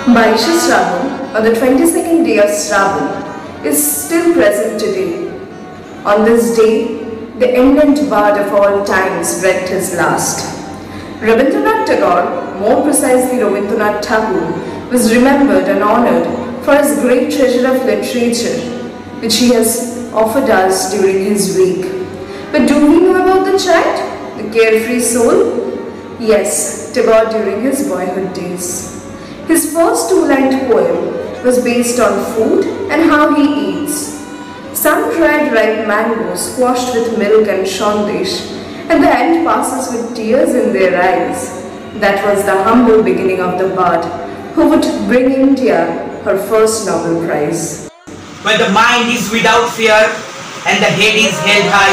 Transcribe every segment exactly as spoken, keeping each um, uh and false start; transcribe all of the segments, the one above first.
Baisha Shravan, or the twenty-second day of Shravan, is still present today. On this day, the eminent bard of all times breathed his last. Rabindranath Tagore, more precisely Rabindranath Tagore, was remembered and honoured for his great treasure of literature, which he has offered us during his week. But do we know about the child, the carefree soul? Yes, Tagore during his boyhood days. His first two-lined poem was based on food and how he eats. Sun-dried ripe mangoes squashed with milk and shondish, and the end passes with tears in their eyes. That was the humble beginning of the bard, who would bring India her first Nobel Prize. When the mind is without fear and the head is held high,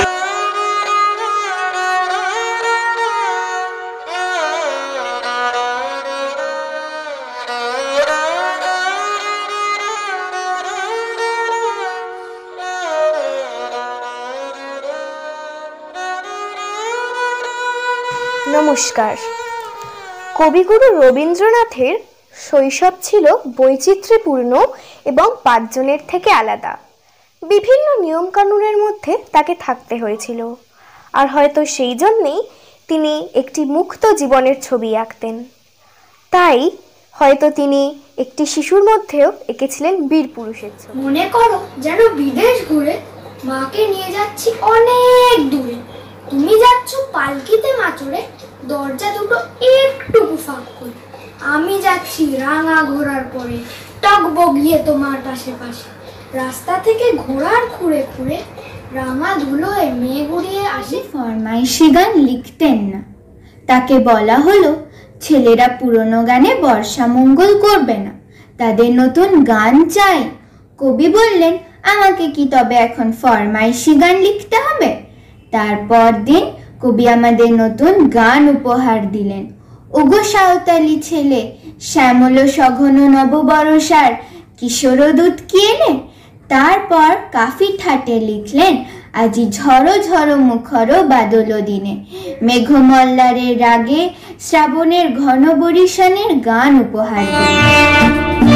নমস্কার। কবিগুরু রবীন্দ্রনাথের শৈশব ছিল বৈচিত্র্যপূর্ণ এবং পাঁচজনের থেকে আলাদা। বিভিন্ন নিয়মকানুনের মধ্যে তাকে থাকতে হয়েছিল, আর হয়তো সেই জন্যেই তিনি একটি মুক্ত জীবনের ছবি আঁকতেন। তাই হয়তো তিনি একটি শিশুর মধ্যেও এঁকেছিলেন বীর পুরুষের ছবি। মনে করো যেন বিদেশ ঘুরে মাকে নিয়ে যাচ্ছি অনেক দূরে, তুমি যাচ্ছ পালকিতে মাচড়ে, দরজা দুটো একটুকু ফাঁক করে, আমি যাচ্ছি রাঙা ঘোড়ার পরে, টগবগিয়ে তোমার পাশে পাশে, রাস্তা থেকে ঘোড়ার খুঁড়ে খুঁড়ে রাঙা ধুলোয় মেঘ উড়িয়ে আসে। ফরমাইশি গান লিখতেন না, তাকে বলা হলো ছেলেরা পুরনো গানে বর্ষা মঙ্গল করবে না, তাদের নতুন গান চাই। কবি বললেন, আমাকে কি তবে এখন ফরমাইশি গান লিখতে হবে? তারপর দিন কবি আমাদের নতুন গান উপহার দিলেন। ওগো সাঁওতালি ছেলে, শ্যামল সঘন নববরষার কিশোরদূত কি এলে? তারপর কাফি ঠাটে লিখলেন, আজি ঝড়ো ঝড়ো মুখর বাদল দিনে, মেঘমল্লারের রাগে শ্রাবণের ঘন বরিশানের গান উপহার দিলেন।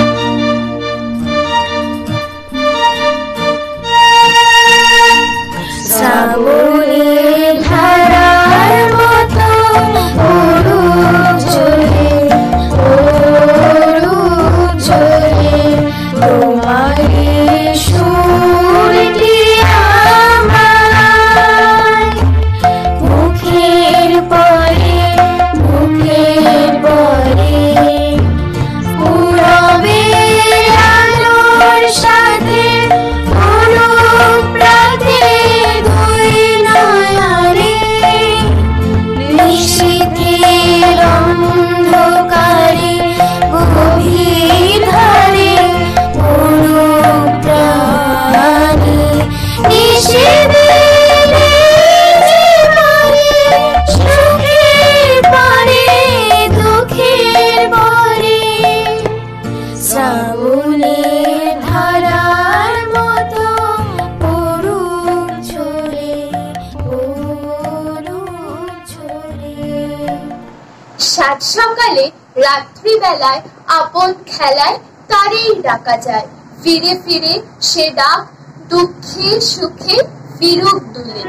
সাত সকালে রাত্রিবেলায় আপন খেলায় তারেই ডাকা যায়, ফিরে ফিরে সে ডাক দুঃখে সুখে ফিরুক দুলে।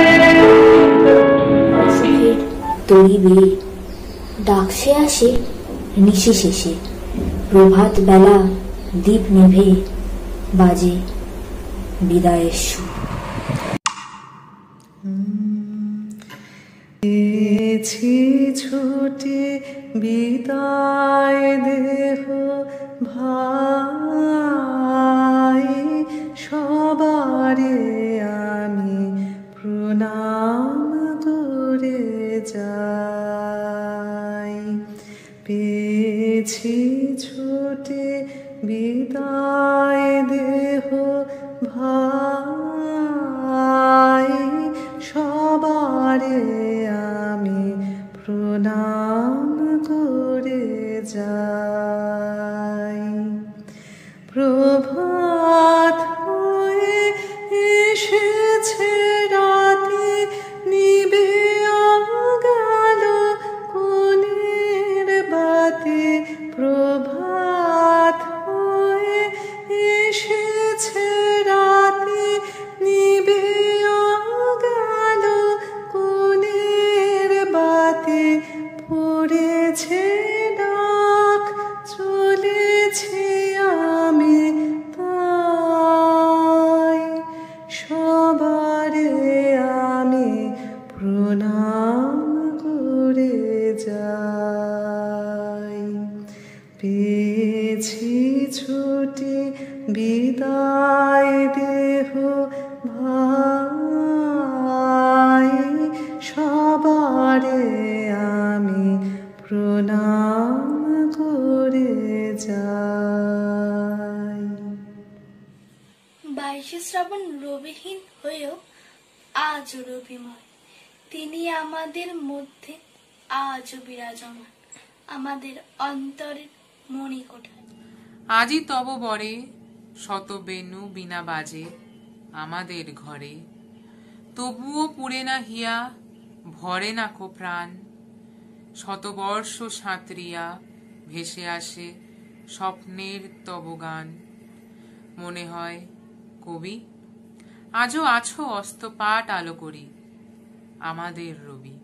তৈরি ডাকছে আসে নিশি শেষে প্রভাত বেলা দীপ নিভে বাজে বিদায়ের সুর। ছুটে বিদায় দেহ ভাই, সবারে আমি প্রণাম করে যাই। পেয়েছি ছুটে বিদায় দেহ ভাই, সবারে আমি প্রণাম করে যাই। প্রভাত হয়ে এসেছে রাতে, নিবে গেল কোণের বাতি। প্রভাত হয়ে এসেছে রাতে, নিবে গেল কোণের বাতি। পড়েছে ডাক, চলেছি আমি তাই, সবারে আমি প্রণাম করে যাই। পেয়েছি ছুটি বিদায় দেহ ভাই, সবারে আমি প্রণাম করে যাই। বাইশে শ্রাবণ রবিহীন হয়েও আজও রবিময়, তিনি আমাদের মধ্যে আজও বিরাজমান, আমাদের অন্তরের মণিকোঠায়। আজি তব বরে শত বেনু বিনা বাজে আমাদের ঘরে, তবুও পুড়ে না হিয়া, ভরে না কো প্রাণ। শতবর্ষ সাঁতরিয়া ভেসে আসে স্বপ্নের তব গান। মনে হয় কবি আজও আছো অস্তপাট আলো করি আমাদের রবি।